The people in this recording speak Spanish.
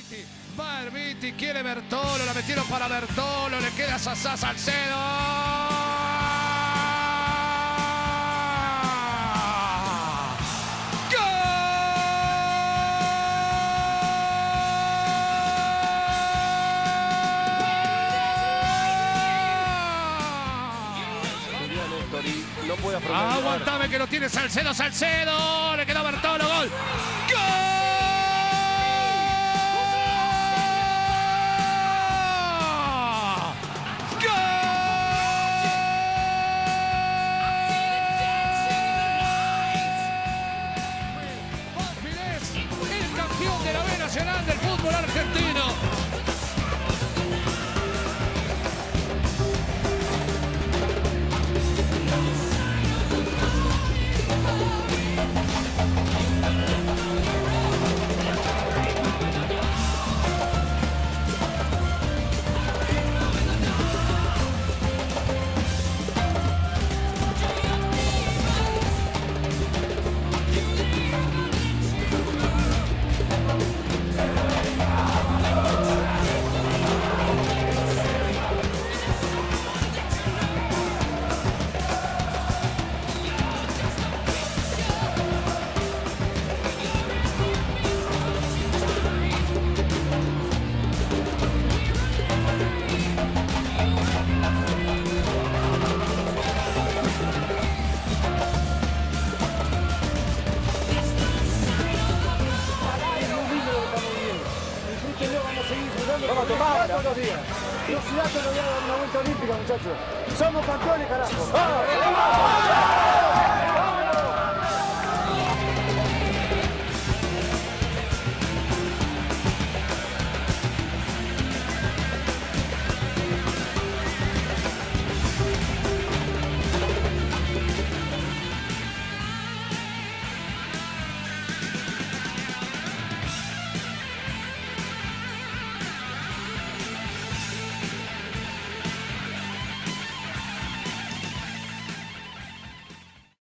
Va Erviti, quiere Bertolo, la metieron para Bertolo, le queda Sasá Salcedo. No puede afrontar. Aguantame que lo tiene Salcedo, Salcedo, le quedó Bertolo, gol. El campeón de la B Nacional del fútbol argentino. Vamos a tomar todos los días. Los ciudadanos nos voy a dar una vuelta olímpica, muchachos. Somos campeones, carajo. ¡Vamos!